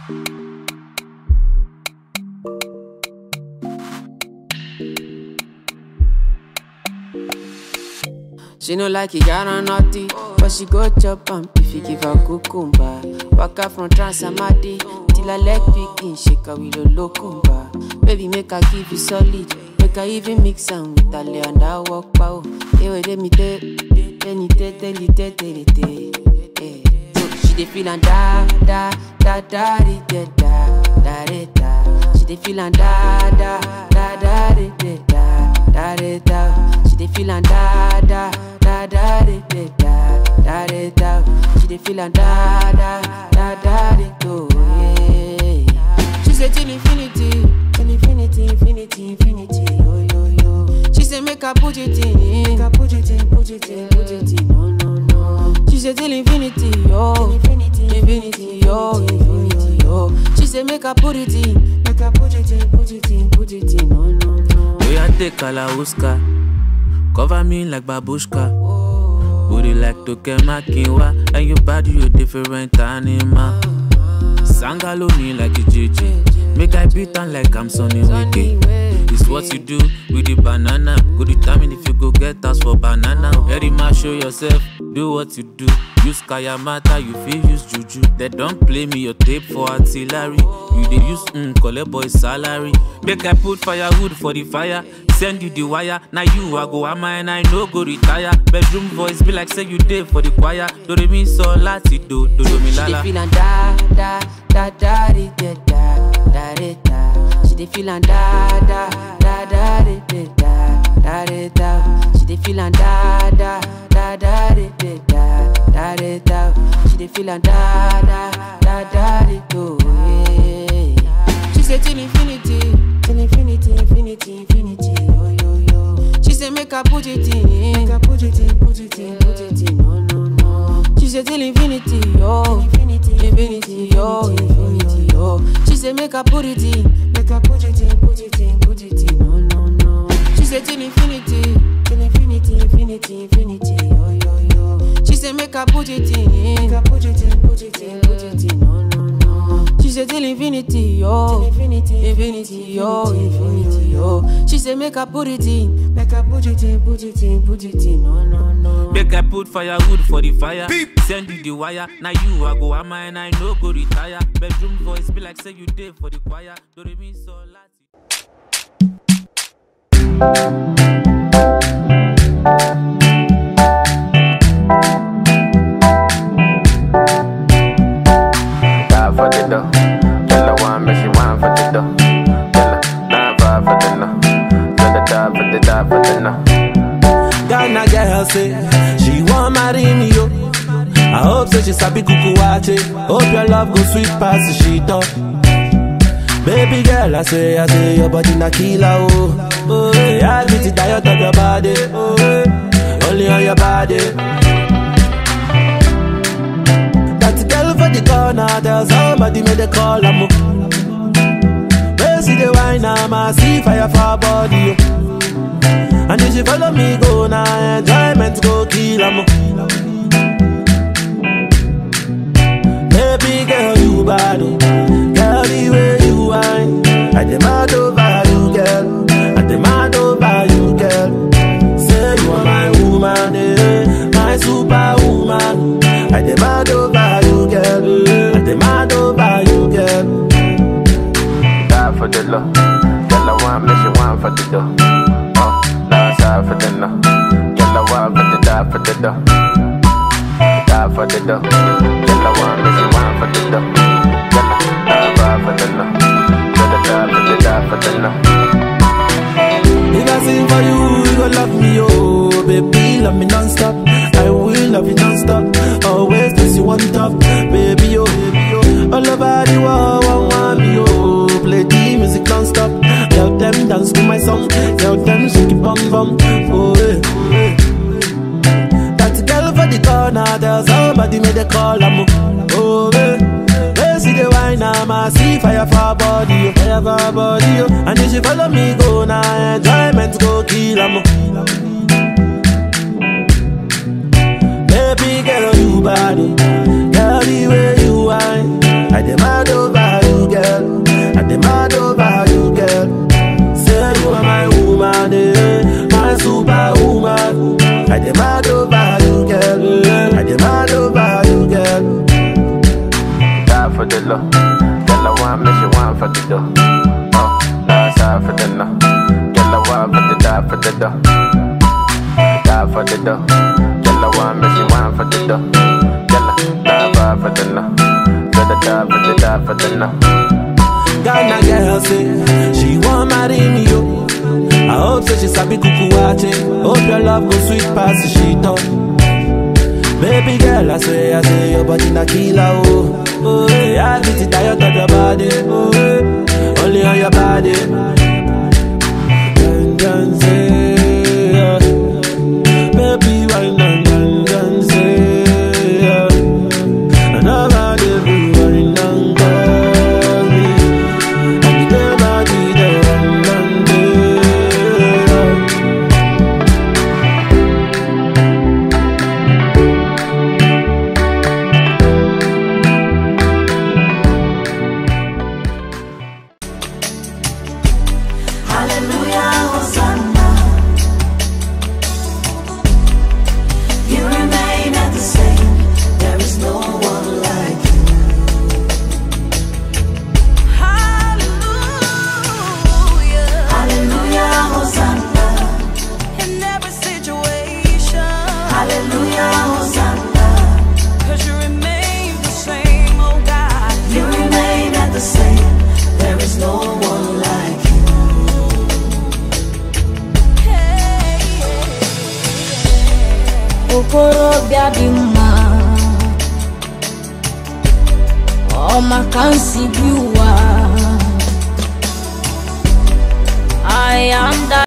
She no like it, got on naughty, but she go chop if you give her cucumber. Waka from Transamadi till her leg picking, shake her with a locumba. Baby, make her give you solid, make her even mix am with her lay and her walk pow. Ewe de mi te, she dey feel and da da da da da da da da. She dey feel and da da da da da da da da. She dey feel and da da da da da da da da. She dey feel and da da da da da yeah. She say till infinity, infinity, yo yo yo. She say make her put it in, put it in, no. She say till infinity, yo, infinity, yo. She say make her put it in, put it in, no. We a take Kalauska, cover me like babushka. Booty like Tokema Kinwa, and your body you different animal. Sangaloni like a JJ, make I beat on like I'm Sonny Wiki. It's what you do with the banana. Go determine if you go get us for banana. Very much show yourself, do what you do. Use Kayamata, you feel use Juju. They don't play me your tape for artillery. You they use collect boy salary. Make I put firewood for the fire. Send you the wire. Now you I go am and I no go retire. Bedroom voice be like say you did for the choir. Do re mi so lati do mi lala. She dey feel and da da da da da da da da. She dey feel and da da da da da da da. She dey feel and da da da da da da da. She dey feel and da da da da da yeah. She say till infinity, yo yo yo. She say make her put it in, put it in, no. She say till infinity, yo, infinity, yo. She say make her put it in, put it in, no. She say till infinity, infinity, yo. She say make her put it in, put it in, no. She say till infinity, yo, infinity, yo. She say make her put it in, put it in, no. Make I put firewood for the fire. Send you the wire. Now you I go am and I no go retire. Bedroom voice be like say you did for the choir. Do re mi so lati. Die for the dough. Tell her one, but she want for the dough. Tell her 9 5 for the no. Tell her die for the no. Ghana girl say she want marry me yo. I hope say she sabi kuku wache. Hope your love go sweet past the shit up. Baby girl, I say your body na killer oh. I get it tired of your body. Only on your body. That girl for the corner, tell somebody make the call I'm up. Where see the wine, I see fire for her body. And if she follow me go now, enjoyment go kill em. Baby girl, you bad, girl the way you whine. I demand over you, girl. I demand over you, girl. Say you are my woman, my superwoman. I demand over you, girl. I demand over you, girl. Die for the love. Girl, I want me, she want for the dough. Die for the no. Girl, I want for the die for the dough. Die for the dough. Girl, I want me, she want for the dough. Girl, die for the no. Girl, die for the no. If I sing for you, you gon' love me, oh baby, love me non-stop. I will love you non-stop. Always place you on top, baby, oh baby, oh. All over the world, want me, oh. Play the music non-stop. Tell them dance to my song. Tell them shake it bum bum. Oh yeah. That girl for the corner, tell somebody make the call I'm oh yeah. They see the wine, I see fire for her body, fire for her body. And if she follow me go now, enjoyment go kill em. Baby girl, you body, girl the way you whine. I demand over you. for the love. Girl, I want me, she want for the dough. That's all for the no. Girl, I want for the die for the dough. Die for the dough. Girl, I want me, she want for the dough. Girl, die for the no. For the die for the no. Ghana girl say she want marry me yo. I hope say she sabi kukuwache. Hope your love go sweet past the shit on. Baby girl, I say your body na killer oh. Oh yeah, I get it tired of your body. Oh yeah, only on your body. Dun say yeah. Baby why dun say yeah. And nobody be worrying down call me. And the body there dun say. Hallelujah, Hosanna. You remain at the same. There is no one like you. Hallelujah. Hallelujah, Hosanna. In every situation. Hallelujah, Hosanna. 'Cause you remain the same, oh God. You remain at the same. There is no one like you. Okorobịa dị mma ọ maka nsi bi ụwa I am that